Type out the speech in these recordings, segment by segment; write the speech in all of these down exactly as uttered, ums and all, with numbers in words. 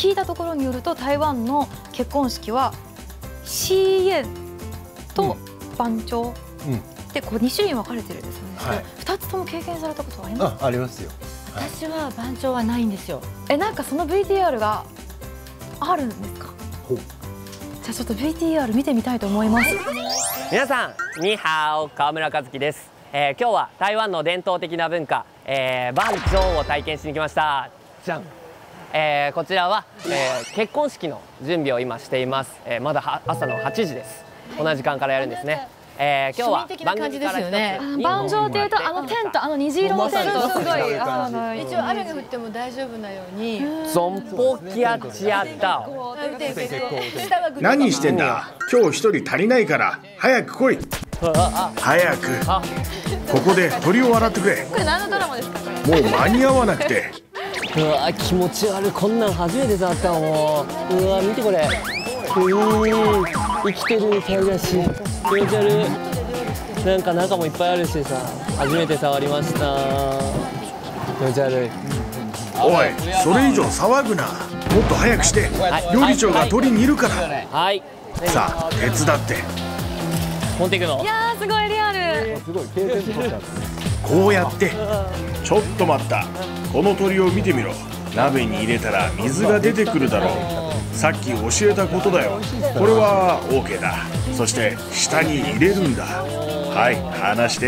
聞いたところによると台湾の結婚式はシーエンと番長でこうに種類分かれてるんですよね。はい、ふたつとも経験されたことはありますか？ あ、ありますよ。 私は番長はないんですよ。 え、なんかその ブイティーアール があるんですか？じゃあちょっと ブイティーアール 見てみたいと思います。 皆さん、ニーハオ、川村和樹です。えー、今日は台湾の伝統的な文化、えー、番長を体験しに来ました。じゃん。えー、こちらは、えー、結婚式の準備を今しています。えー、まだは朝のはちじです。同じ時間からやるんですね。えー、今日は番組から一つ番長っていうとあのテント、あの虹色のテントすごいあの一応雨が降っても大丈夫なようにゾンポキアチアタオ。 何してんだ。今日一人足りないから早く来い。早くここで鳥を洗ってくれ。 これ何のドラマですか？ もう間に合わなくて。 うわ気持ち悪い。こんなん初めて触ったもう。うわ見てこれ。うー生きてるタイだし気持ち悪い。なんか中もいっぱいあるしさ、初めて触りました。気持ち悪い。 おい、それ以上騒ぐな。もっと早くして、料理長が取りにいるから。 はい。 さあ手伝って。 持っていくの？ いやーすごいリアル。 すごい経験取っちゃう。 こうやって。ちょっと待った。この鳥を見てみろ。鍋に入れたら水が出てくるだろう。さっき教えたことだよ。これは オーケー だ。そして下に入れるんだ。はい、離して。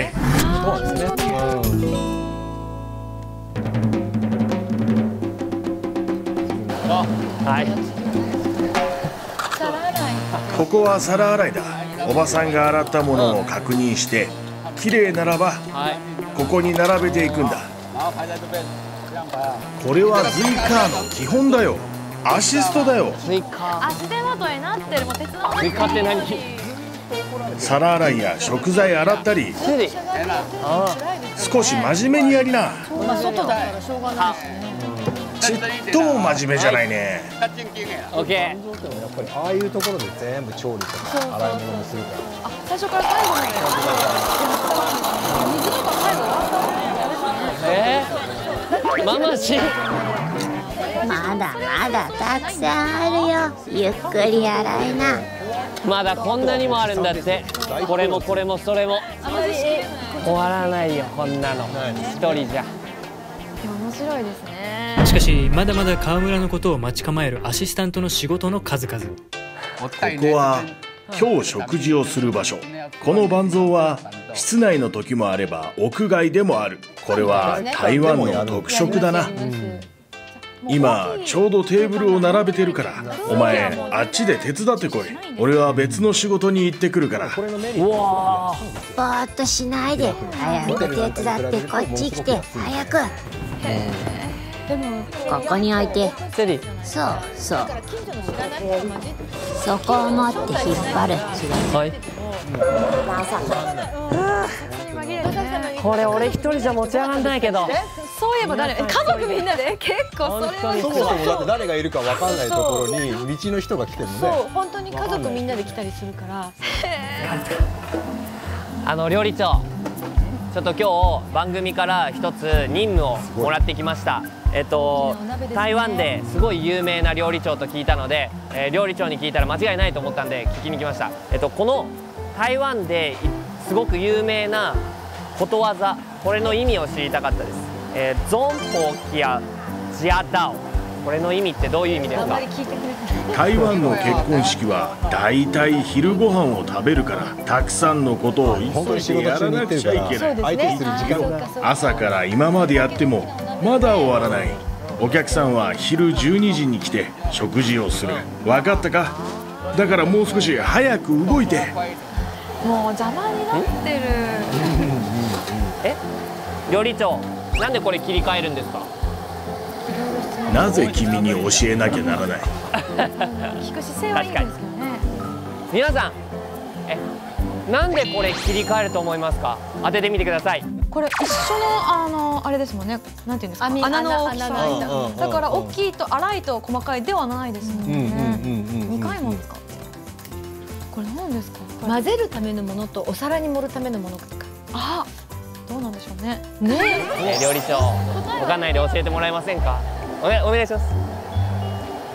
はい。 ここは皿洗いだ。おばさんが洗ったものを確認して綺麗ならばここに並べていくんだ。これはズイカーの基本だよ。アシストだよ。 ズイカ足手まといになってる。もう手伝わない。 ズイカって何？ 皿洗いや食材洗ったり少し真面目にやりな。 まあ外だからしょうがないですね。 ちっとも真面目じゃないね。 オッケー。 やっぱりああいうところで全部調理とか洗い物もするから。 あ、最初から最後まで。水とか最後洗った方がいいですね。 えー、ママし。 まだまだたくさんあるよ。ゆっくり洗いな。 まだこんなにもあるんだって。これもこれもそれも終わらないよこんなの一人じゃ。 面白いですね。 しかしまだまだ川村のことを待ち構えるアシスタントの仕事の数々。 ここは今日食事をする場所。この番蔵は室内の時もあれば屋外でもある。これは台湾の特色だな。今ちょうどテーブルを並べてるから、お前あっちで手伝ってこい。俺は別の仕事に行ってくるから。 うわぼーっとしないで早く手伝ってこっち来て早く。 でもここに置いて。 セリ。 そうそう。そこを持って引っ張る。 はい。これ俺一人じゃ持ち上がんないけど。 そういえば誰？家族みんなで結構それはそもそもだって誰がいるかわかんないところに道の人が来てもね。 そう本当に家族みんなで来たりするから。 あの料理長、ちょっと今日番組から一つ任務をもらってきました。えっと台湾ですごい有名な料理長と聞いたので、えー、料理長に聞いたら間違いないと思ったんで聞きに来ました。えっとこの台湾ですごく有名なことわざ、これの意味を知りたかったです。えー、ゾンポキアジアダオ、これの意味ってどういう意味ですか？ 台湾の結婚式はだいたい昼ご飯を食べるから、たくさんのことを急いでやらなくちゃいけない。 相手する時間が朝から今までやってもまだ終わらない。お客さんは昼じゅうにじに来て食事をする。分かったか？だからもう少し早く動いて。 もう邪魔になってる。 え、料理長、なんでこれ切り替えるんですか？ なぜ君に教えなきゃならない？ 聞く姿勢はいいんですけどね。 皆さん、え、なんでこれ切り替えると思いますか？当ててみてください。 これ一緒のあのあれですもんね。なんていうんですか？穴の大きさ。だから大きいと粗いと細かいではないですもんね。二回もですか？これ何ですか？ 混ぜるためのものとお皿に盛るためのものとか。 あ、どうなんでしょうね。 ねえ、料理長、わかんないで教えてもらえませんか？おね、お願いします。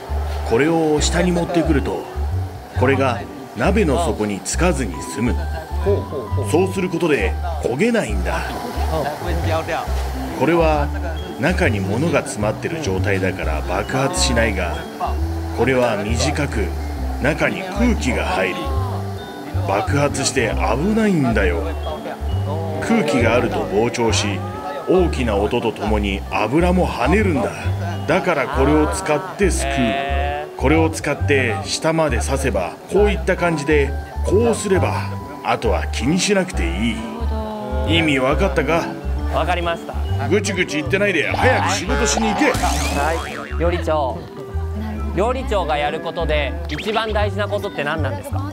これを下に持ってくると、これが鍋の底につかずに済む。そうすることで焦げないんだ。これは中に物が詰まってる状態だから爆発しないが、これは短く中に空気が入り爆発して危ないんだよ。空気があると膨張し、大きな音とともに油も跳ねるんだ。だからこれを使ってすくう。これを使って下まで刺せば、こういった感じでこうすれば、あとは気にしなくていい。意味わかったか？ わかりました。 ぐちぐち言ってないで早く仕事しに行け。 はい、料理長。料理長がやることで一番大事なことって何なんですか？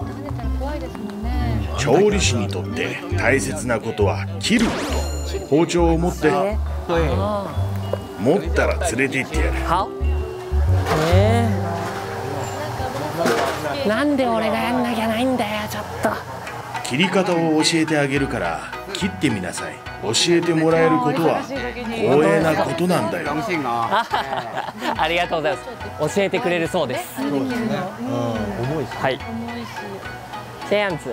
調理師にとって大切なことは切ること。包丁を持って。持ったら連れて行ってやる。 は？えー、なんで俺がやんなきゃないんだよ、ちょっと。 切り方を教えてあげるから切ってみなさい。教えてもらえることは光栄なことなんだよ。 ありがとうございます。教えてくれるそうです。 そうですね。重いし。 はい。チェアンツ。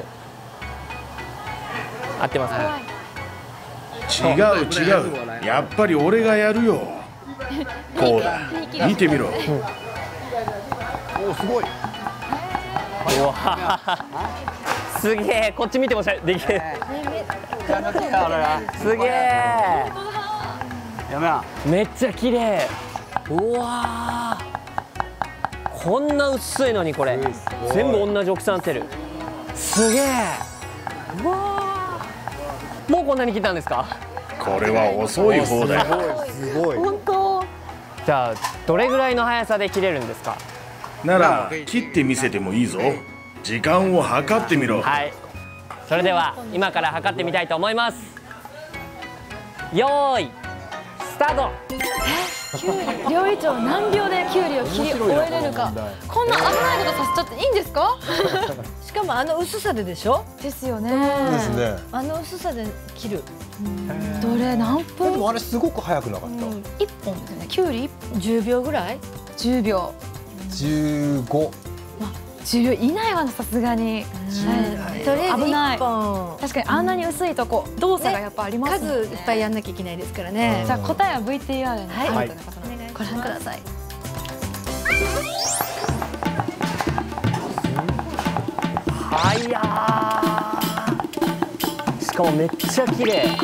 合ってますか？ 違う違う。やっぱり俺がやるよ。こうだ。見てみろ。 お、すごい。 うわ。すげえ。こっち見てもしゃできる。すげえ。めっちゃ綺麗。うわー、こんな薄いのにこれ全部同じ大きさになってる。すげえ。うわー、もうこんなに切ったんですか？ これは遅い方だよ。 すごい。 本当。じゃあどれぐらいの速さで切れるんですか？ なら切ってみせてもいいぞ。時間を計ってみろ。 はい、それでは今から測ってみたいと思います。よーいスタート。 料理長何秒でキュウリを切り終えれるか。こんな危ないことさせちゃっていいんですか？ しかもあの薄さででしょ。 ですよね。 ですね。 あの薄さで切る。 どれ何分？ でもあれすごく早くなかった。 一本ですよね。キュウリ一本。 じゅうびょうぐらい？ じゅうびょう。 じゅうご。 じゅうびょう以内はさすがに。 とりあえず危ない。 一本。 確かにあんなに薄いとこ動作がやっぱありますもんね。 数いっぱいやんなきゃいけないですからね。 じゃあ答えは ブイティーアール にはい。 ご覧ください。 はいやー。しかもめっちゃ綺麗。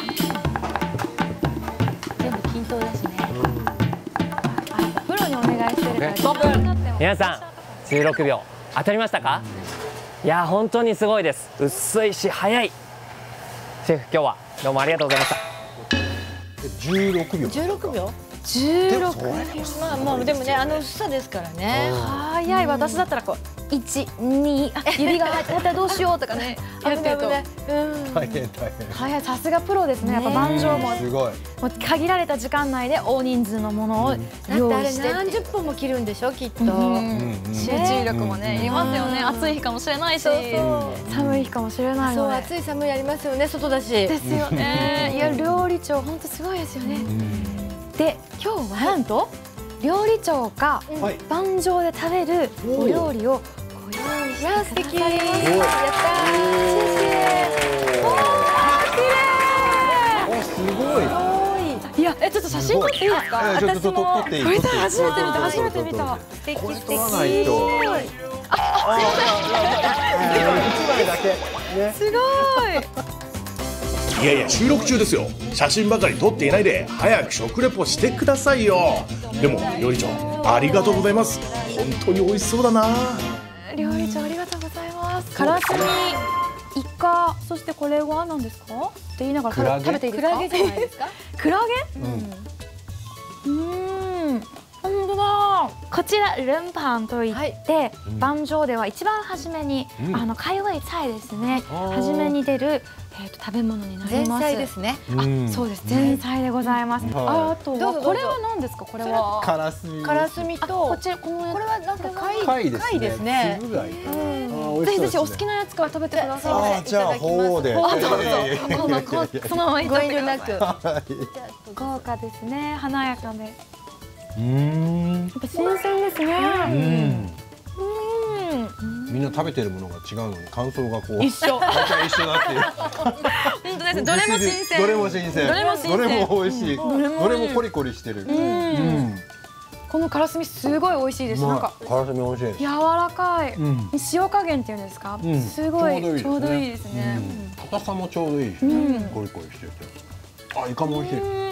全部均等だしね。 プロにお願いしてるから。 ストップ。皆さんじゅうろくびょう当たりましたか？いや本当にすごいです。薄いし速い。シェフ今日はどうもありがとうございました。 じゅうろくびょう。 じゅうろくびょう？ じゅうろく。 まあまあでもねあの薄さですからね。 早い。私だったらこういち、に、あ指が入ったらどうしようとかねやってると。 大変大変。 早い。さすがプロですね。やっぱ盤上もすごい。 もう限られた時間内で大人数のものを用意して。 何十本も切るんでしょきっと。 集中力もねいりますよね。暑い日かもしれないし寒い日かもしれないそうので。 暑い寒いありますよね外だし。 ですよね。いや料理長本当すごいですよね。で今日はなんと料理長が盤上で食べるお料理をご用意してくださいました。やったー。 お、すごい。 いやえちょっと写真撮っていいですか？ 私も撮っていい。 これ初めて見た初めて見た。 素敵素敵。 撮らないと。あ、一枚だけ。ね。 すごい。 いやいや収録中ですよ。写真ばかり撮っていないで早く食レポしてくださいよ。でも料理長ありがとうございます。本当に美味しそうだな。 料理長ありがとうございます。からしみ、イカ、そしてこれは何ですか？って言いながら食べていいですか？ クラゲじゃないですか？ クラゲ？うん。うん。本当だ。こちらルンパンといって盤上では一番初めにあの開胃菜ですね。初めに出る。えーと食べ物になります。 前菜ですね。 あ、そうです。前菜でございます。あとはこれは何ですか？これはカラスミ。 カラスミとこちらこのこれはなんか貝貝ですね。つぶ貝。 ぜひぜひお好きなやつから食べてください。 あ、じゃあ鳳で。 あ、どうぞ。このこそのままいただきご遠慮なく。 豪華ですね。華やかで。 うん。 やっぱ新鮮ですね。 みんな食べてるものが違うのに感想がこう一緒。 大体一緒だっていう。 本当です。どれも新鮮。 どれも新鮮。 どれも新鮮。 どれも美味しい。 どれもどれもコリコリしてる。うん。 このからすみすごい美味しいです。なんかからすみ美味しいです。 柔らかい。塩加減っていうんですか。すごいちょうどいいですね。 硬さもちょうどいいし、コリコリしてて。あ、イカも美味しい。